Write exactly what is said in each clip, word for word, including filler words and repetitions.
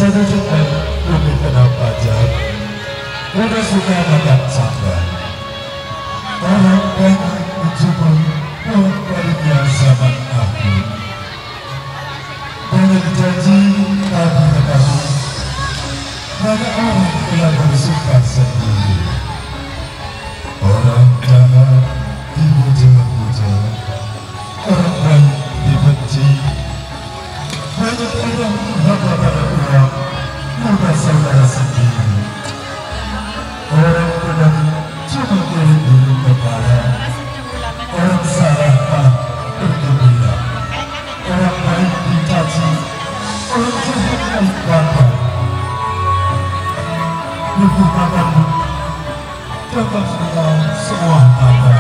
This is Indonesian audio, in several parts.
Selanjutnya lebih kena pajak. Udah suka makan sambal. Orang banyak mencoba buat baliknya zaman aku. Banyak janji tapi tetapi banyak orang yang bersuka sendiri. Orang jahat dipuja-puja, orang baik dibenci. Banyak orang hamba pada uang mudah saudara sendiri. Orang benar cuma diri kepala. Orang salah malah bergembira. Orang baik dicaci, orang jahat naik bangga. Ibu katamu dapat mengenal semua Anda.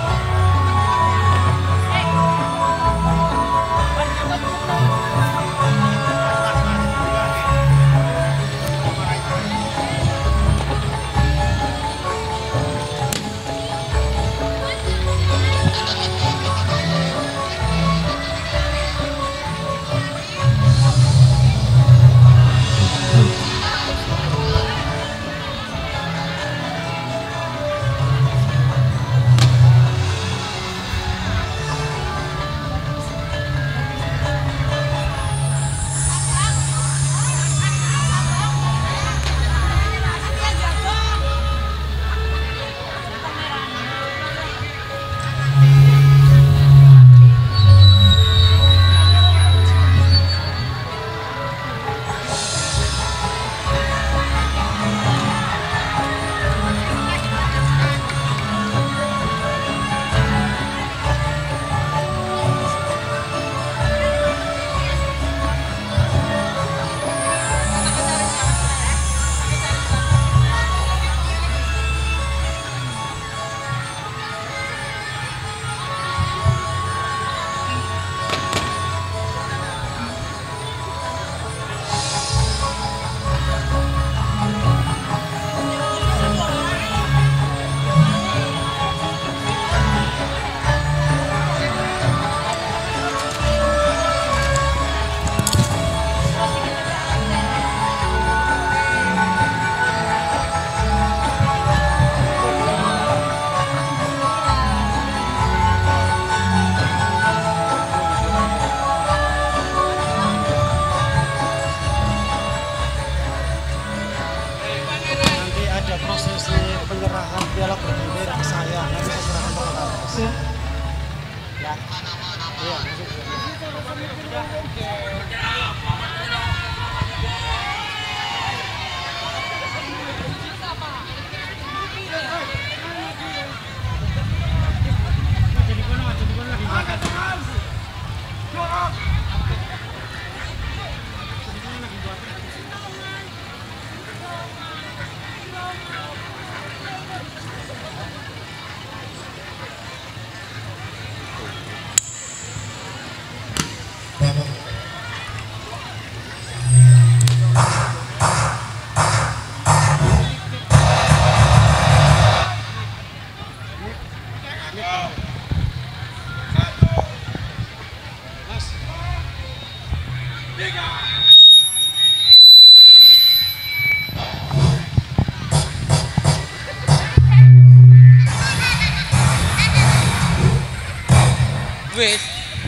Wis.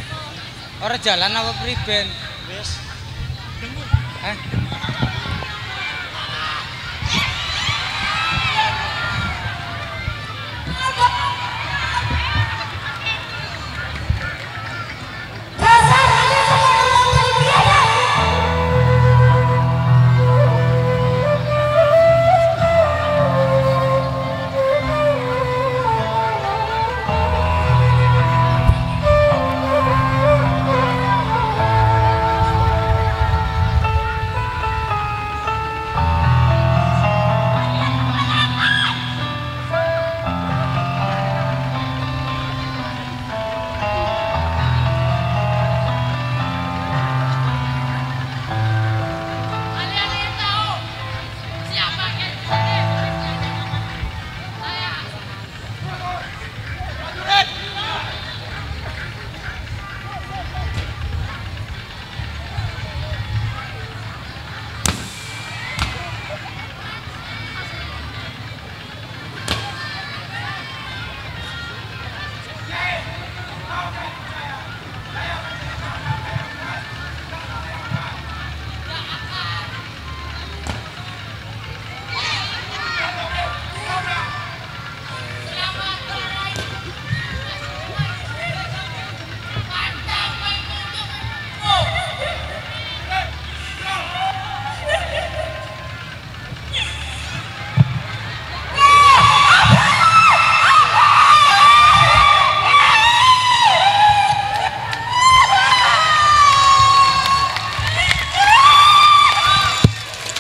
Ora jalan apa priben? Wis. Hah?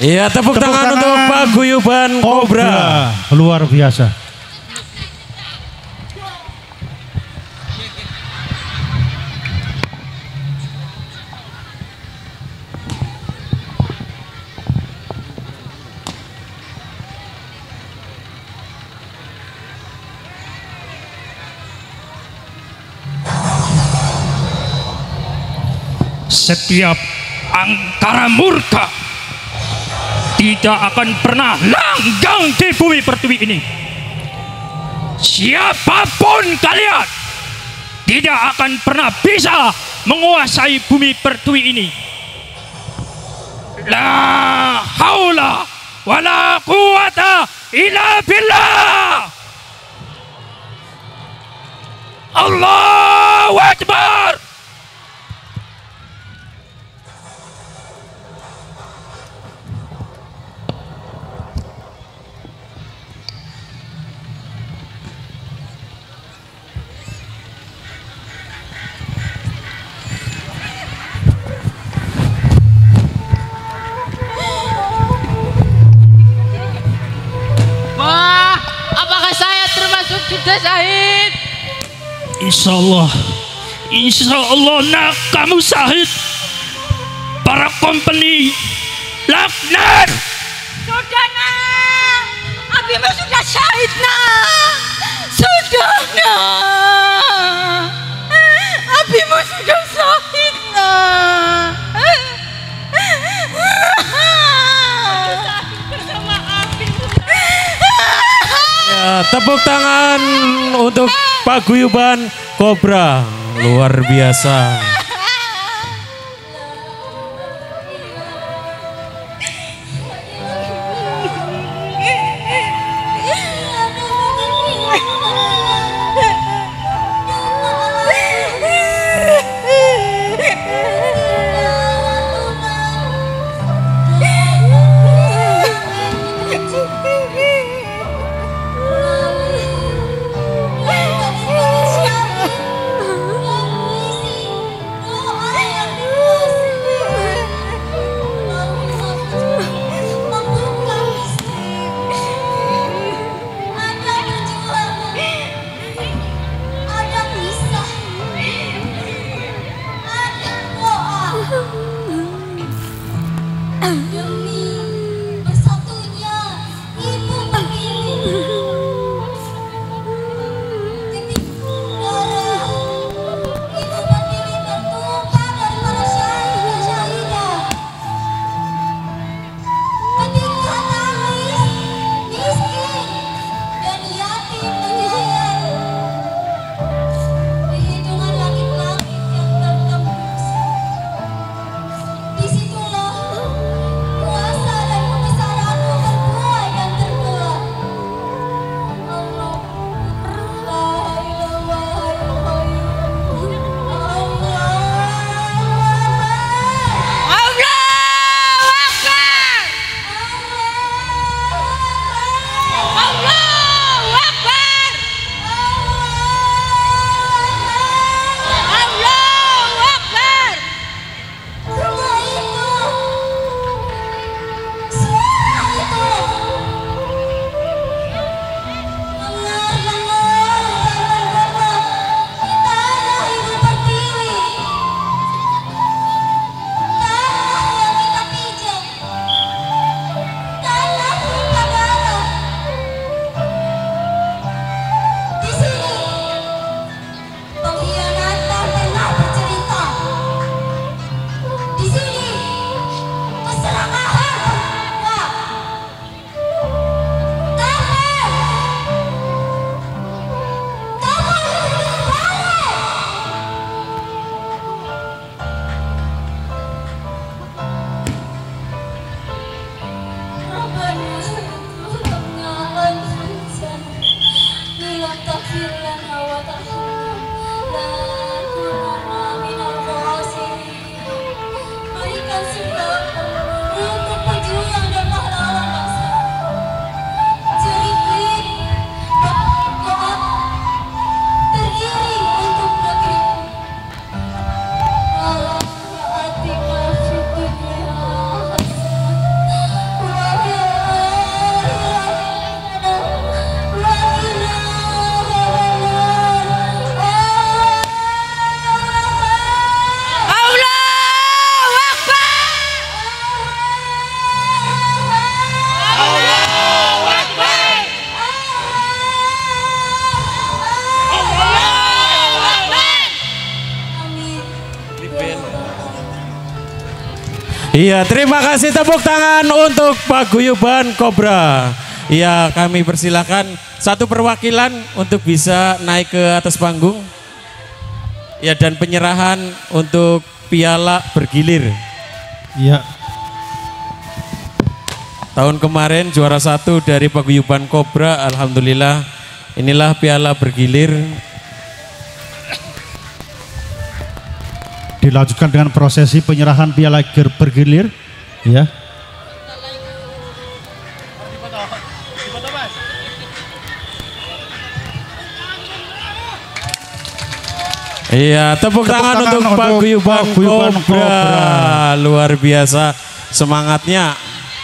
Iya, tepuk, Tepuk tangan, tangan untuk Paguyuban Kobra. Luar biasa. Setiap angkara murka tidak akan pernah langgang di bumi pertiwi ini. Siapapun kalian tidak akan pernah bisa menguasai bumi pertiwi ini. La haula wala quwata illa billah. Allahu Akbar. Wah, apakah saya termasuk sudah syahid? Insya Allah, Insya Allah nak kamu syahid. Para company laknat. Sudah nak, abimu sudah syahid nak. Sudah nak, abimu sudah syahid nak. Bersama abimu. Ya, tepuk tangan untuk Paguyuban Kobra. Luar biasa. Iya, terima kasih tepuk tangan untuk Paguyuban Kobra. Iya, kami persilakan satu perwakilan untuk bisa naik ke atas panggung. Ya, dan penyerahan untuk piala bergilir. Iya. Tahun kemarin juara satu dari Paguyuban Kobra, alhamdulillah. Inilah piala bergilir. Dilanjutkan dengan prosesi penyerahan piala bergilir, ya. Iya, tepuk, Tepuk tangan, tangan untuk untuk Paguyuban Paguyuban Kobra. Kobra. Luar biasa semangatnya.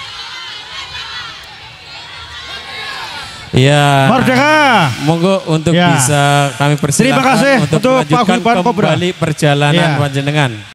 Iya. Merdeka. Monggo untuk Ya. bisa kami persilakan Terima kasih untuk untuk melanjutkan Paguyuban Kobra. kembali perjalanan Ya. panjenengan.